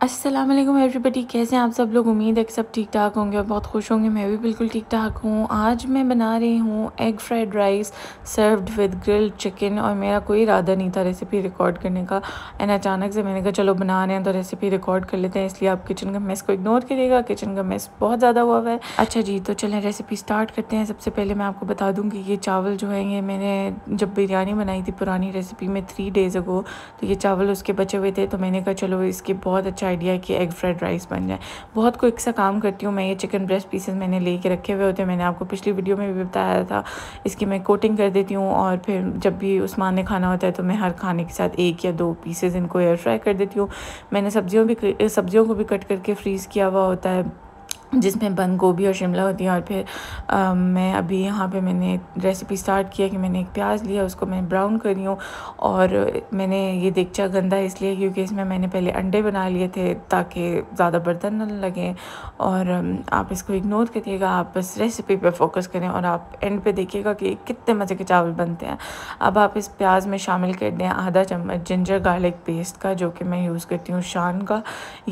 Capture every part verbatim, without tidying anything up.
अस्सलाम वालेकुम एवरीबॉडी, कैसे हैं आप सब लोग। उम्मीद है कि सब ठीक ठाक होंगे और बहुत खुश होंगे। मैं भी बिल्कुल ठीक ठाक हूँ। आज मैं बना रही हूँ egg fried rice served with grilled chicken. और मेरा कोई इरादा नहीं था रेसिपी रिकॉर्ड करने का, एंड अचानक से मैंने कहा चलो बना रहे हैं तो रेसिपी रिकॉर्ड कर लेते हैं। इसलिए आप किचन का मेस को इग्नोर करिएगा, किचन का मेस बहुत ज़्यादा हुआ हुआ है। अच्छा जी, तो चलें रेसिपी स्टार्ट करते हैं। सबसे पहले मैं आपको बता दूँ कि ये चावल जो है, ये मैंने जब बिरयानी बनाई थी पुरानी रेसिपी में थ्री डेज़ अगो, तो ये चावल उसके बचे हुए थे। तो मैंने कहा चलो इसके बहुत अच्छा आइडिया है कि एग फ्राइड राइस बन जाए। बहुत क्विक सा काम करती हूँ मैं। ये चिकन ब्रेस्ट पीसेस मैंने लेके रखे हुए होते हैं, मैंने आपको पिछली वीडियो में भी बताया था। इसकी मैं कोटिंग कर देती हूँ और फिर जब भी उस्मान ने खाना होता है तो मैं हर खाने के साथ एक या दो पीसेस इनको एयर फ्राई कर देती हूँ। मैंने सब्जियों भी सब्जियों को भी कट करके फ्रीज़ किया हुआ होता है, जिसमें बंद गोभी और शिमला होती है। और फिर आ, मैं अभी यहाँ पे मैंने रेसिपी स्टार्ट किया कि मैंने एक प्याज लिया, उसको मैं ब्राउन कर रही हूँ। और मैंने ये देगचा गंदा इसलिए क्योंकि इसमें मैंने पहले अंडे बना लिए थे ताकि ज़्यादा बर्तन न लगें। और आप इसको इग्नोर करिएगा, आप बस रेसिपी पे फोकस करें और आप एंड पे देखिएगा कि कितने मज़े के चावल बनते हैं। अब आप इस प्याज में शामिल कर दें आधा चम्मच जिंजर गार्लिक पेस्ट का, जो कि मैं यूज़ करती हूँ शान का।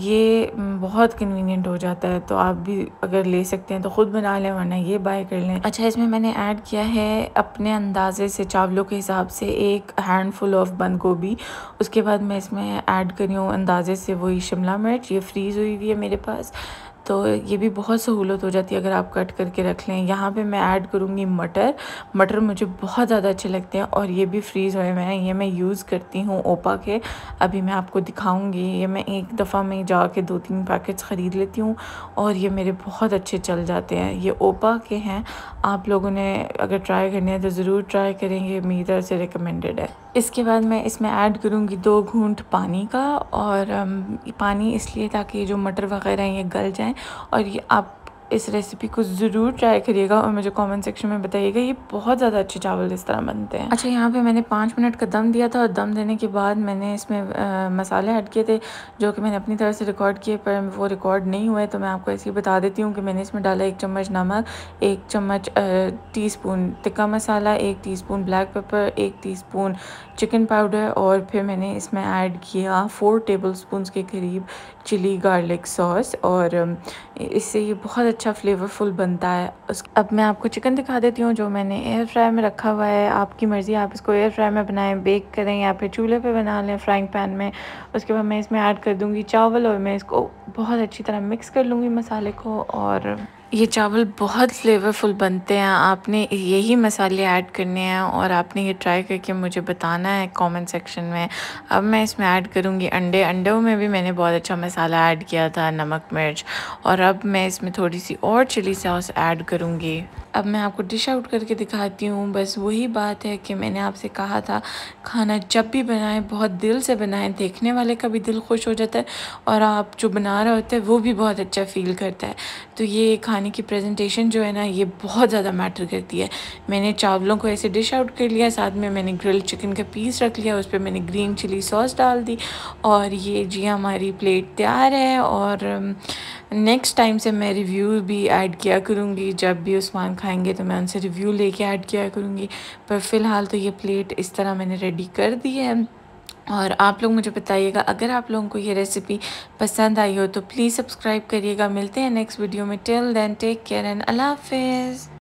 ये बहुत कन्वीनियंट हो जाता है, तो आप भी अगर ले सकते हैं तो ख़ुद बना लें, वरना ये बाय कर लें। अच्छा, इसमें मैंने ऐड किया है अपने अंदाजे से चावलों के हिसाब से एक हैंडफुल ऑफ बंद गोभी। उसके बाद मैं इसमें ऐड कर रही हूँ अंदाजे से वही शिमला मिर्च, ये फ्रीज़ हुई हुई है मेरे पास, तो ये भी बहुत सहूलत हो जाती है अगर आप कट करके रख लें। यहाँ पे मैं ऐड करूँगी मटर। मटर मुझे बहुत ज़्यादा अच्छे लगते हैं और ये भी फ्रीज़ हुए हुए हैं। ये मैं यूज़ करती हूँ ओपा के, अभी मैं आपको दिखाऊंगी। ये मैं एक दफ़ा में जाके दो तीन पैकेट्स ख़रीद लेती हूँ और ये मेरे बहुत अच्छे चल जाते हैं। ये ओपा के हैं, आप लोगों ने अगर ट्राई करने हैं तो ज़रूर ट्राई करेंगे, मेरी तरफ से रिकमेंडेड है। इसके बाद मैं इसमें ऐड करूँगी दो घूंट पानी का, और पानी इसलिए ताकि जो मटर वग़ैरह हैं ये गल जाएँ। और ये आप इस रेसिपी को ज़रूर ट्राई करिएगा और मुझे कमेंट सेक्शन में बताइएगा। ये बहुत ज़्यादा अच्छे चावल इस तरह बनते हैं। अच्छा, यहाँ पे मैंने पाँच मिनट का दम दिया था और दम देने के बाद मैंने इसमें आ, मसाले ऐड किए थे जो कि मैंने अपनी तरफ से रिकॉर्ड किए, पर वो रिकॉर्ड नहीं हुए। तो मैं आपको ऐसे ही बता देती हूँ कि मैंने इसमें डाला एक चम्मच नमक, एक चम्मच टी स्पून टिक्का मसाला, एक टी स्पून ब्लैक पेपर, एक टी स्पून चिकन पाउडर, और फिर मैंने इसमें ऐड किया फोर टेबल स्पून के करीब चिली गार्लिक सॉस। और इससे ये बहुत अच्छा फ्लेवरफुल बनता है। उस अब मैं आपको चिकन दिखा देती हूँ जो मैंने एयर फ्राई में रखा हुआ है। आपकी मर्ज़ी, आप इसको एयर फ्राई में बनाएं, बेक करें, या फिर चूल्हे पे बना लें फ्राइंग पैन में। उसके बाद मैं इसमें ऐड कर दूँगी चावल और मैं इसको बहुत अच्छी तरह मिक्स कर लूँगी मसाले को। और ये चावल बहुत फ्लेवरफुल बनते हैं। आपने यही मसाले ऐड करने हैं और आपने ये ट्राई करके मुझे बताना है कमेंट सेक्शन में। अब मैं इसमें ऐड करूँगी अंडे। अंडों में भी मैंने बहुत अच्छा मसाला ऐड किया था, नमक मिर्च। और अब मैं इसमें थोड़ी सी और चिली सॉस ऐड करूँगी। अब मैं आपको डिश आउट करके दिखाती हूँ। बस वही बात है कि मैंने आपसे कहा था खाना जब भी बनाएं बहुत दिल से बनाएं, देखने वाले का भी दिल खुश हो जाता है और आप जो बना रहे होते हैं वो भी बहुत अच्छा फ़ील करता है। तो ये खाने की प्रेजेंटेशन जो है ना, ये बहुत ज़्यादा मैटर करती है। मैंने चावलों को ऐसे डिश आउट कर लिया, साथ में मैंने ग्रिल्ड चिकन का पीस रख लिया, उस पर मैंने ग्रीन चिली सॉस डाल दी और ये जी हमारी प्लेट तैयार है। और नेक्स्ट टाइम से मैं रिव्यू भी ऐड किया करूँगी, जब भी उस्मान खाएंगे तो मैं उनसे रिव्यू लेके ऐड किया करूँगी। पर फ़िलहाल तो ये प्लेट इस तरह मैंने रेडी कर दी है। और आप लोग मुझे बताइएगा अगर आप लोगों को ये रेसिपी पसंद आई हो तो प्लीज़ सब्सक्राइब करिएगा। मिलते हैं नेक्स्ट वीडियो में। Till then take care and अल्लाह हाफिज़।